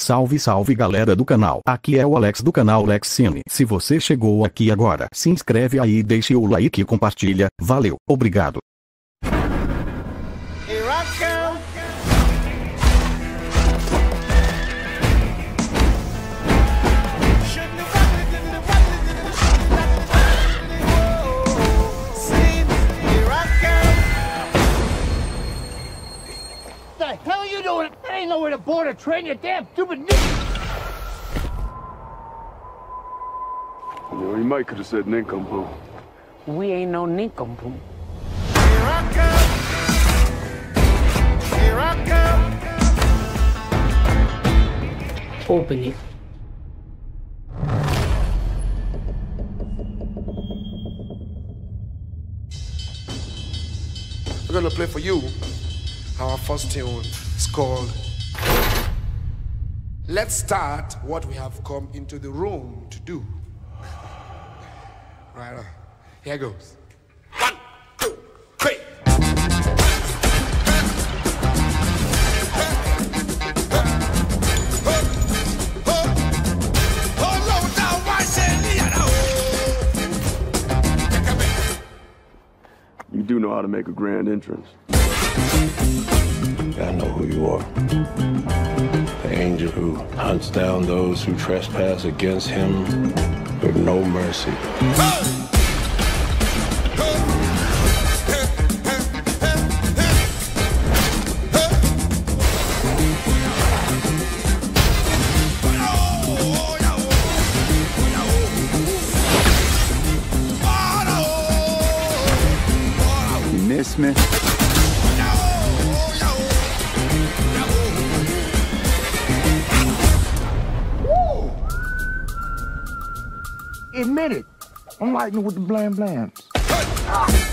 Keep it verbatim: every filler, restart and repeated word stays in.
Salve salve galera do canal, aqui é o Alex do canal Lex Cine. Se você chegou aqui agora, se inscreve aí e deixe o like e compartilha, valeu, obrigado. Here I come. What the hell are you doing? That ain't nowhere to board a train, you damn stupid nigga! You know, he might could have said nincompoop. We ain't no nincompoop. Here I come. Here I come. Open it. We're gonna play for you our first tune. It's called Let's Start What We Have Come Into the Room to Do. Right on. Here goes. One, two, three. You do know how to make a grand entrance. I know who you are. The angel who hunts down those who trespass against him with no mercy. You miss me? Admit it. I'm lighting with the blam blams.